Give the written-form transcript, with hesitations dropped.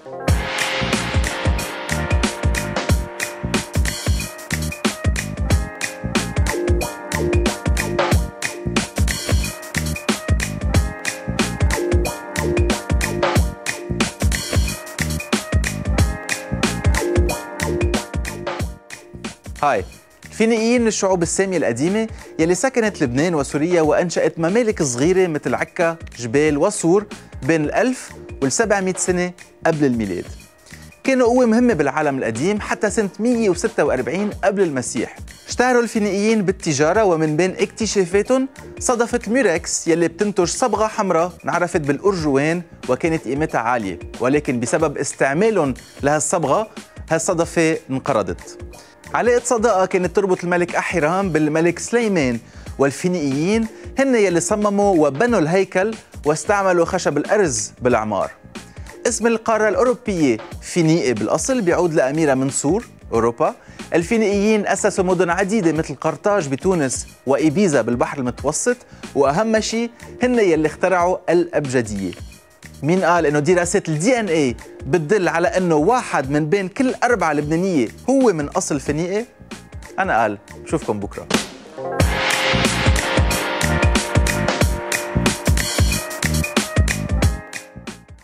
هاي الفينيقيين من الشعوب السامية القديمة يلي سكنت لبنان وسوريا وأنشأت ممالك صغيرة مثل عكا، جبال وصور بين 1000 وال700 سنة قبل الميلاد. كانوا قوة مهمة بالعالم القديم حتى سنة 146 قبل المسيح. اشتهروا الفينيقيين بالتجارة، ومن بين اكتشافاتهم صدفت الميركس يلي بتنتج صبغة حمراء انعرفت بالأرجوان وكانت قيمتها عالية، ولكن بسبب استعمالهم لهالصبغة هالصدفة انقرضت. علاقة صداقة كانت تربط الملك أحيرام بالملك سليمان، والفينيقيين هن يلي صمموا وبنوا الهيكل واستعملوا خشب الأرز بالعمار. اسم القارة الأوروبية فينيقي بالأصل بيعود لأميرة من سور أوروبا. الفينيقيين أسسوا مدن عديدة مثل قرطاج بتونس وإبيزا بالبحر المتوسط، وأهم شيء هن يلي اخترعوا الأبجدية. مين قال إنه دراسات DNA بتدل على إنه واحد من بين كل 4 لبنانية هو من أصل فينيقي؟ أنا قال. بشوفكم بكرة.